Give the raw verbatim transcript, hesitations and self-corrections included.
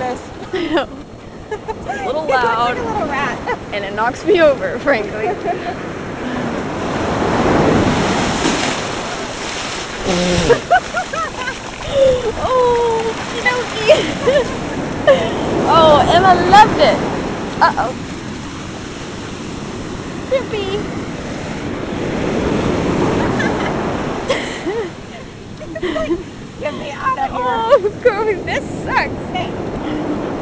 this. It's a little loud. It looks like a little rat. And it knocks me over, frankly. Oh, Pinocchio. Oh, Emma loved it. Uh-oh. Trippy. Get me out of here. Oh, Chloe, this sucks. Hey.